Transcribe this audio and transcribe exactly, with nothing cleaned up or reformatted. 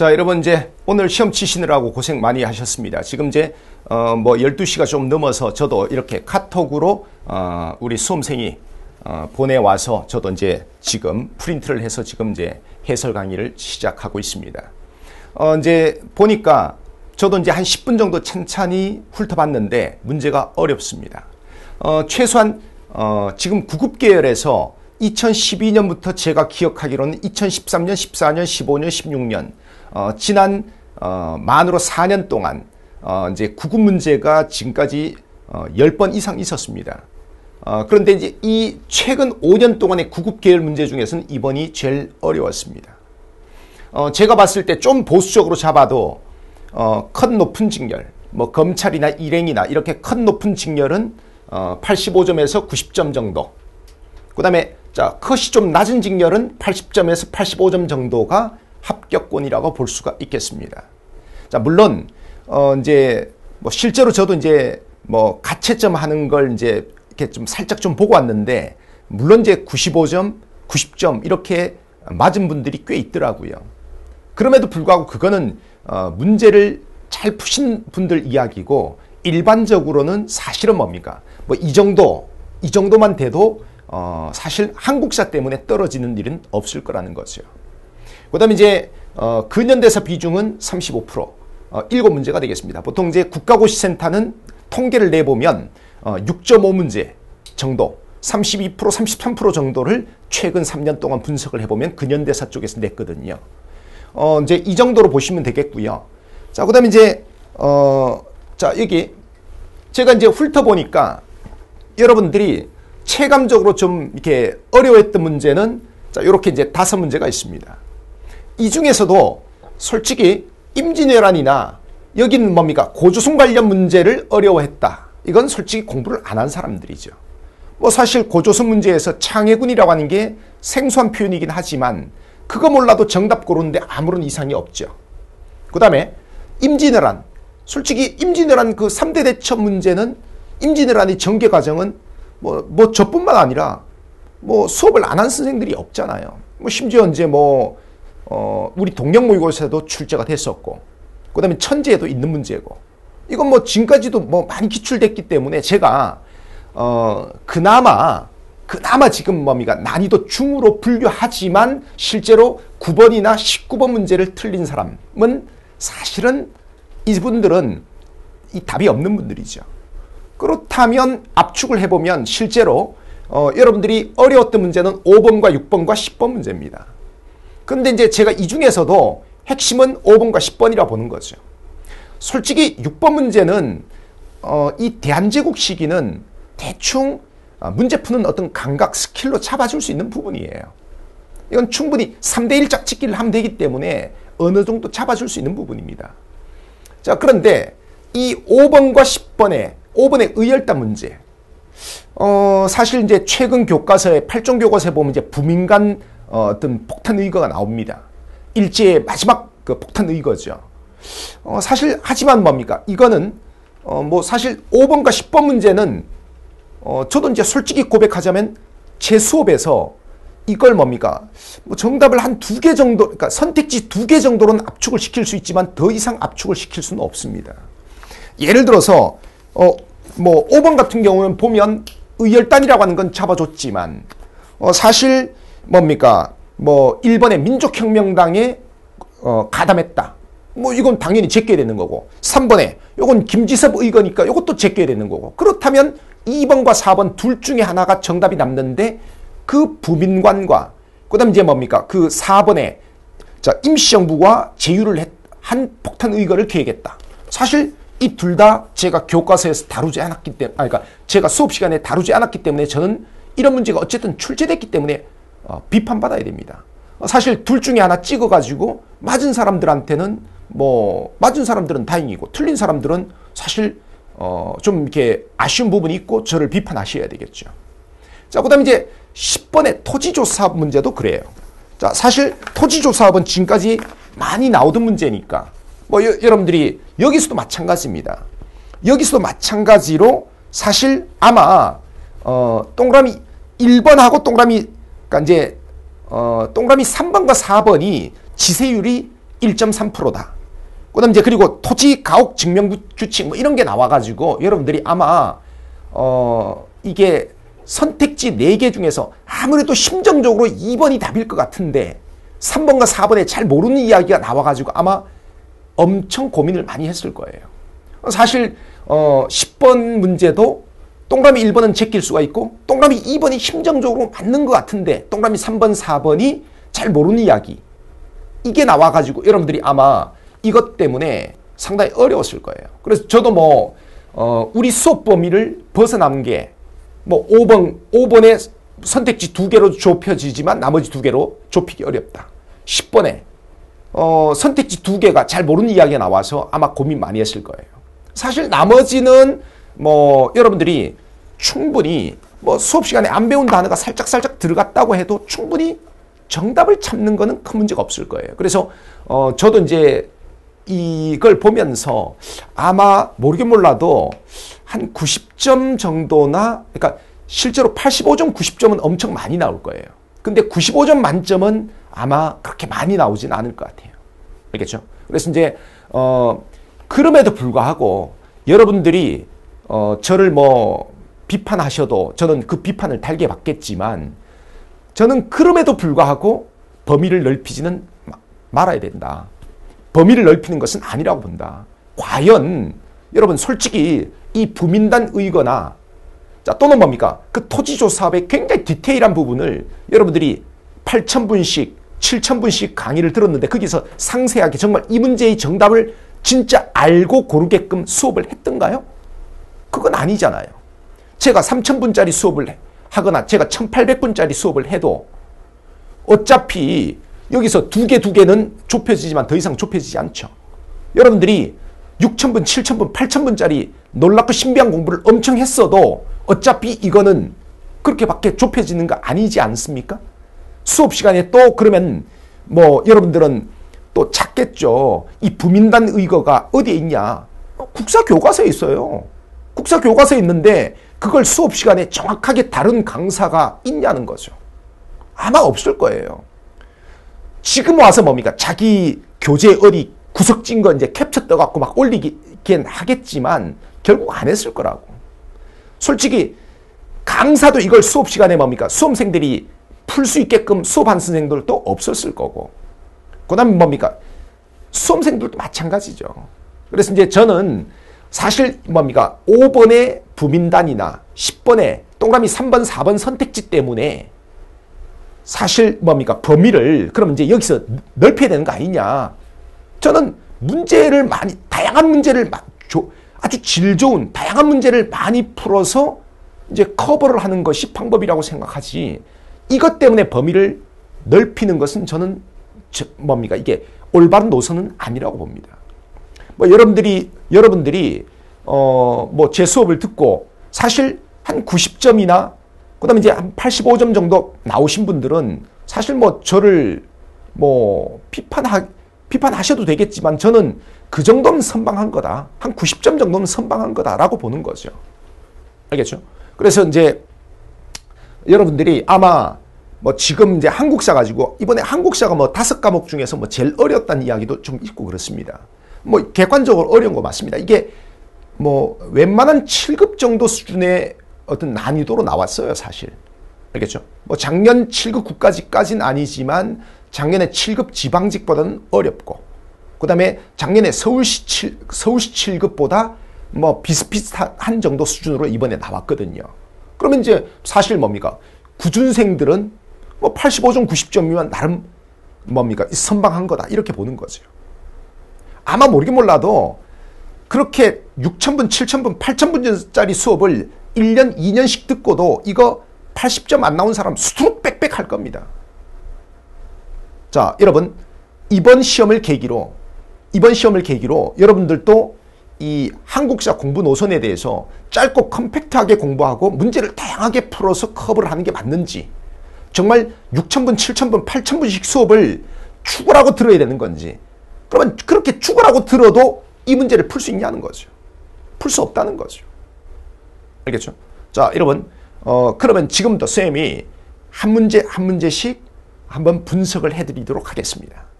자, 여러분 이제 오늘 시험 치시느라고 고생 많이 하셨습니다. 지금 이제 어 뭐 열두 시가 좀 넘어서 저도 이렇게 카톡으로 어 우리 수험생이 어 보내와서 저도 이제 지금 프린트를 해서 지금 이제 해설 강의를 시작하고 있습니다. 어 이제 보니까 저도 이제 한 십 분 정도 천천히 훑어봤는데 문제가 어렵습니다. 어 최소한 어 지금 구급 계열에서 이천십이 년부터 제가 기억하기로는 이천십삼 년, 십사 년, 십오 년, 십육 년 어, 지난 어, 만으로 사 년 동안 어, 이제 구급 문제가 지금까지 어, 십 번 이상 있었습니다. 어, 그런데 이제 이 최근 오 년 동안의 구급 계열 문제 중에서는 이번이 제일 어려웠습니다. 어, 제가 봤을 때 좀 보수적으로 잡아도 어, 컷 높은 직렬, 뭐 검찰이나 일행이나 이렇게 컷 높은 직렬은 어, 팔십오 점에서 구십 점 정도. 그 다음에 자, 컷이 좀 낮은 직렬은 팔십 점에서 팔십오 점 정도가 합격권이라고 볼 수가 있겠습니다. 자, 물론 어 이제 뭐 실제로 저도 이제 뭐 가채점 하는 걸 이제 이렇게 좀 살짝 좀 보고 왔는데, 물론 이제 구십오 점, 구십 점 이렇게 맞은 분들이 꽤 있더라고요. 그럼에도 불구하고 그거는 어 문제를 잘 푸신 분들 이야기고, 일반적으로는 사실은 뭡니까? 뭐 이 정도, 이 정도만 돼도 어 사실 한국사 때문에 떨어지는 일은 없을 거라는 거죠. 그 다음에 이제, 어, 근현대사 비중은 삼십오 퍼센트, 어, 일곱 문제가 되겠습니다. 보통 이제 국가고시센터는 통계를 내보면, 어, 육 점 오 문제 정도, 삼십이 퍼센트, 삼십삼 퍼센트 정도를 최근 삼 년 동안 분석을 해보면 근현대사 쪽에서 냈거든요. 어, 이제 이 정도로 보시면 되겠고요. 자, 그 다음에 이제, 어, 자, 여기, 제가 이제 훑어보니까 여러분들이 체감적으로 좀 이렇게 어려웠던 문제는, 자, 요렇게 이제 다섯 문제가 있습니다. 이 중에서도 솔직히 임진왜란이나 여기는 뭡니까? 고조선 관련 문제를 어려워했다. 이건 솔직히 공부를 안 한 사람들이죠. 뭐 사실 고조선 문제에서 창해군이라고 하는 게 생소한 표현이긴 하지만 그거 몰라도 정답 고르는데 아무런 이상이 없죠. 그 다음에 임진왜란. 솔직히 임진왜란 그 삼 대 대첩 문제는, 임진왜란의 전개 과정은 뭐, 뭐 저뿐만 아니라 뭐 수업을 안 한 선생들이 없잖아요. 뭐 심지어 이제 뭐 어, 우리 동력 모의고사에도 출제가 됐었고, 그 다음에 천재에도 있는 문제고, 이건 뭐 지금까지도 뭐 많이 기출됐기 때문에 제가, 어, 그나마, 그나마 지금 뭡니까? 난이도 중으로 분류하지만 실제로 구 번이나 십구 번 문제를 틀린 사람은 사실은 이분들은 이 답이 없는 분들이죠. 그렇다면 압축을 해보면 실제로, 어, 여러분들이 어려웠던 문제는 오 번과 육 번과 십 번 문제입니다. 그런데 이제 제가 이 중에서도 핵심은 오 번과 십 번이라 보는 거죠. 솔직히 육 번 문제는 어, 이 대한제국 시기는 대충 문제 푸는 어떤 감각 스킬로 잡아줄 수 있는 부분이에요. 이건 충분히 삼 대 일 짝짓기를 하면 되기 때문에 어느 정도 잡아줄 수 있는 부분입니다. 자, 그런데 이 오 번과 십 번의 오 번의 의열단 문제, 어, 사실 이제 최근 교과서에 팔 종 교과서에 보면 이제 부민간 어, 어떤 폭탄 의거가 나옵니다. 일제의 마지막 그 폭탄 의거죠. 어, 사실 하지만 뭡니까? 이거는 어, 뭐 사실 오 번과 십 번 문제는 어, 저도 이제 솔직히 고백하자면 제 수업에서 이걸 뭡니까? 뭐 정답을 한 두 개 정도, 그러니까 선택지 두 개 정도로는 압축을 시킬 수 있지만 더 이상 압축을 시킬 수는 없습니다. 예를 들어서 어, 뭐 오 번 같은 경우는 보면 의열단이라고 하는 건 잡아줬지만 어, 사실 뭡니까? 뭐 일 번에 민족혁명당에 어, 가담했다. 뭐 이건 당연히 제껴야 되는 거고, 삼 번에 요건 김지섭 의거니까 요것도 제껴야 되는 거고, 그렇다면 이 번과 사 번 둘 중에 하나가 정답이 남는데 그 부민관과 그 다음에 이제 뭡니까? 그 사 번에 자 임시정부가 제휴를 했, 한 폭탄 의거를 계획했다. 사실 이 둘 다 제가 교과서에서 다루지 않았기 때문에, 아니 그러니까 제가 수업 시간에 다루지 않았기 때문에 저는 이런 문제가 어쨌든 출제됐기 때문에 어, 비판받아야 됩니다. 어, 사실 둘 중에 하나 찍어가지고 맞은 사람들한테는 뭐 맞은 사람들은 다행이고 틀린 사람들은 사실 어, 좀 이렇게 아쉬운 부분이 있고 저를 비판하셔야 되겠죠. 자, 그 다음에 이제 십 번의 토지조사업 문제도 그래요. 자, 사실 토지조사업은 지금까지 많이 나오던 문제니까 뭐 여, 여러분들이 여기서도 마찬가지입니다. 여기서도 마찬가지로 사실 아마 어, 동그라미 일 번하고 동그라미, 그러니까 이제 어, 동그라미 삼 번과 사 번이 지세율이 일 점 삼 퍼센트다. 그다음 이제 그리고 토지 가옥 증명 규칙 뭐 이런 게 나와가지고 여러분들이 아마 어 이게 선택지 네 개 중에서 아무래도 심정적으로 이 번이 답일 것 같은데 삼 번과 사 번에 잘 모르는 이야기가 나와가지고 아마 엄청 고민을 많이 했을 거예요. 사실 어 십 번 문제도 동그라미 일 번은 제낄 수가 있고 동그라미 이 번이 심정적으로 맞는 것 같은데 동그라미 삼 번, 사 번이 잘 모르는 이야기 이게 나와가지고 여러분들이 아마 이것 때문에 상당히 어려웠을 거예요. 그래서 저도 뭐 어 우리 수업 범위를 벗어난 게 뭐 오 번, 오 번에 선택지 두 개로 좁혀지지만 나머지 두 개로 좁히기 어렵다. 십 번에 어 선택지 두 개가 잘 모르는 이야기가 나와서 아마 고민 많이 했을 거예요. 사실 나머지는 뭐 여러분들이 충분히 뭐 수업 시간에 안 배운 단어가 살짝살짝 들어갔다고 해도 충분히 정답을 찾는 거는 큰 문제가 없을 거예요. 그래서 어 저도 이제 이걸 보면서 아마 모르긴 몰라도 한 구십 점 정도나 그러니까 실제로 팔십오 점, 구십 점은 엄청 많이 나올 거예요. 근데 구십오 점 만점은 아마 그렇게 많이 나오진 않을 것 같아요. 알겠죠? 그래서 이제 어 그럼에도 불구하고 여러분들이 어 저를 뭐 비판하셔도 저는 그 비판을 달게 받겠지만 저는 그럼에도 불구하고 범위를 넓히지는 말아야 된다. 범위를 넓히는 것은 아니라고 본다. 과연 여러분 솔직히 이 부민단 의거나 자 또는 뭡니까? 그 토지조사업의 굉장히 디테일한 부분을 여러분들이 팔천 분씩 칠천 분씩 강의를 들었는데 거기서 상세하게 정말 이 문제의 정답을 진짜 알고 고르게끔 수업을 했던가요? 그건 아니잖아요. 제가 삼천 분짜리 수업을 하거나 제가 천팔백 분짜리 수업을 해도 어차피 여기서 두 개, 두 개는 좁혀지지만 더 이상 좁혀지지 않죠. 여러분들이 육천 분, 칠천 분, 팔천 분짜리 놀랍고 신비한 공부를 엄청 했어도 어차피 이거는 그렇게밖에 좁혀지는 거 아니지 않습니까? 수업 시간에 또 그러면 뭐 여러분들은 또 찾겠죠. 이 부민단 의거가 어디에 있냐? 국사교과서에 있어요. 국사교과서에 있는데 그걸 수업 시간에 정확하게 다른 강사가 있냐는 거죠. 아마 없을 거예요. 지금 와서 뭡니까? 자기 교재 어디 구석진 거 이제 캡처 떠갖고 막 올리긴 하겠지만 결국 안 했을 거라고. 솔직히 강사도 이걸 수업 시간에 뭡니까? 수험생들이 풀 수 있게끔 수업한 선생들도 없었을 거고. 그 다음에 뭡니까? 수험생들도 마찬가지죠. 그래서 이제 저는 사실 뭡니까? 오 번의 부민단이나 십 번의 동그라미 삼 번, 사 번 선택지 때문에 사실 뭡니까? 범위를 그럼 이제 여기서 넓혀야 되는 거 아니냐. 저는 문제를 많이 다양한 문제를 아주 질 좋은 다양한 문제를 많이 풀어서 이제 커버를 하는 것이 방법이라고 생각하지. 이것 때문에 범위를 넓히는 것은 저는 저, 뭡니까? 이게 올바른 노선은 아니라고 봅니다. 뭐 여러분들이 여러분들이 어 뭐 제 수업을 듣고 사실 한 구십 점이나 그다음에 이제 한 팔십오 점 정도 나오신 분들은 사실 뭐 저를 뭐 비판하 비판하셔도 되겠지만 저는 그 정도는 선방한 거다. 한 구십 점 정도는 선방한 거다라고 보는 거죠. 알겠죠? 그래서 이제 여러분들이 아마 뭐 지금 이제 한국사 가지고 이번에 한국사가 뭐 다섯 과목 중에서 뭐 제일 어렵다는 이야기도 좀 있고 그렇습니다. 뭐 객관적으로 어려운 거 맞습니다. 이게 뭐 웬만한 칠 급 정도 수준의 어떤 난이도로 나왔어요, 사실. 알겠죠? 뭐 작년 칠 급 국가직까지는 아니지만 작년에 칠 급 지방직보다는 어렵고 그 다음에 작년에 서울시 칠, 서울시 칠 급보다 뭐 비슷비슷한 정도 수준으로 이번에 나왔거든요. 그러면 이제 사실 뭡니까? 구준생들은 뭐 팔십오 점, 구십 점이면 나름 뭡니까? 선방한 거다. 이렇게 보는 거죠. 아마 모르긴 몰라도 그렇게 육천 분, 칠천 분, 팔천 분짜리 수업을 일 년, 이 년씩 듣고도 이거 팔십 점 안 나온 사람 수두룩 빽빽 할 겁니다. 자, 여러분 이번 시험을 계기로 이번 시험을 계기로 여러분들도 이 한국사 공부 노선에 대해서 짧고 컴팩트하게 공부하고 문제를 다양하게 풀어서 커버를 하는 게 맞는지 정말 육천 분, 칠천 분, 팔천 분씩 수업을 죽으라고 들어야 되는 건지 그러면 그렇게 죽으라고 들어도 이 문제를 풀 수 있냐는 거죠. 풀 수 없다는 거죠. 알겠죠? 자, 여러분 어 그러면 지금부터 쌤이 한 문제 한 문제씩 한번 분석을 해드리도록 하겠습니다.